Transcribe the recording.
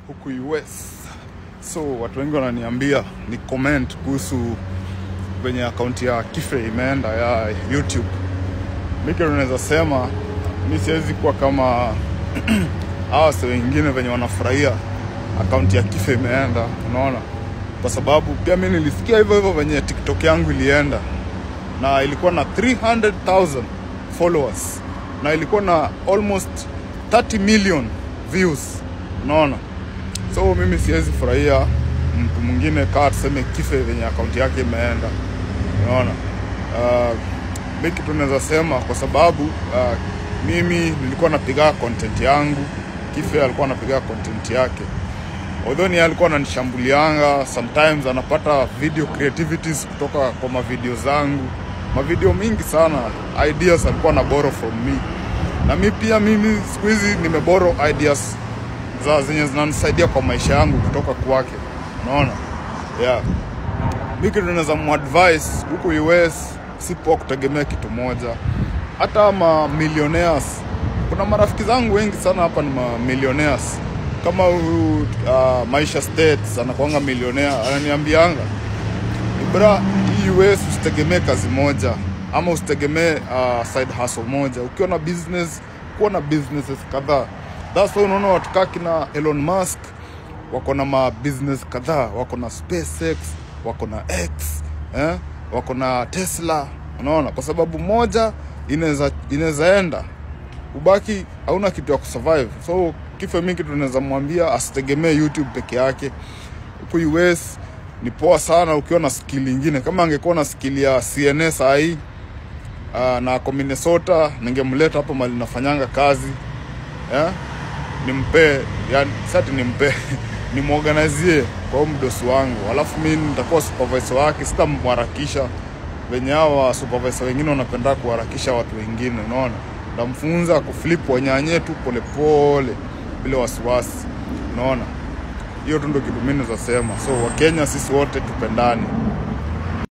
huku yues. So watu wengi wananiambia ni comment kuhusu kwenye account ya Kibe imeenda ya YouTube. Mimi naweza sema mimi siwezi kuwa kama hao wengine wenye wanafurahia account ya Kibe imeenda, unaona? Kwa sababu pia mimi nilisikia hivyo venye TikTok yangu ilienda na ilikuwa na 300,000 followers na ilikuwa na almost 30 million views, unaona? So mimi siwezi furahia mtu mwingine kaa tuseme Kibe venye account yake imeenda, unaona? Mimi kitu naweza sema kwa sababu mimi nilikuwa napiga content yangu, Kibe alikuwa anapiga content yake. Although ni alikuwa ananishambulianga, sometimes anapata video creativities kutoka kwa mavideo zangu. Mavideo mingi sana, ideas alikuwa na borrow from me. Na mimi siku hizi nimeborrow ideas za zenye zinanisaidia kwa maisha yangu kutoka kwake, unaona? Yeah. Mimi kitu naweza muadvise huko US sipo kutegemea kitu moja. Hata millionaires, kuna marafiki zangu wengi sana hapa ni millionaires. Kama Maisha States anakuanga millionaire, ananiambianga bra, US usitegemee kazi moja ama usitegemee side hustle moja. Ukiwa na business, kuwa na businesses kadhaa. That's why unaona watu kama kina Elon Musk wako na business kadhaa, wako na SpaceX, wako na X, wako na Tesla, unaona? Kwa sababu moja inaweza enda ubaki hauna kitu ya kusurvive. So Kibe mimi kitu tunaweza mwambia asitegemee YouTube peke yake. Huko US ni poa sana ukiwa na skill nyingine. Kama angekuwa na skill ya CNS na kwa Minnesota, ningemleta hapo mali nafanyanga kazi. Nimpe, yani sasa nimpe nimuorganizie kwa mdosi wangu. Alafu mimi nitakuwa supervisor wake, sitamharakisha venye hawa supervisor wengine wanapenda kuharakisha watu wengine, unaona? Ndamfunza kuflip wanyanye tu pole pole bila wasiwasi, unaona? Hiyo tu ndio kitu mimi naweza sema. So Wakenya sisi wote tupendane.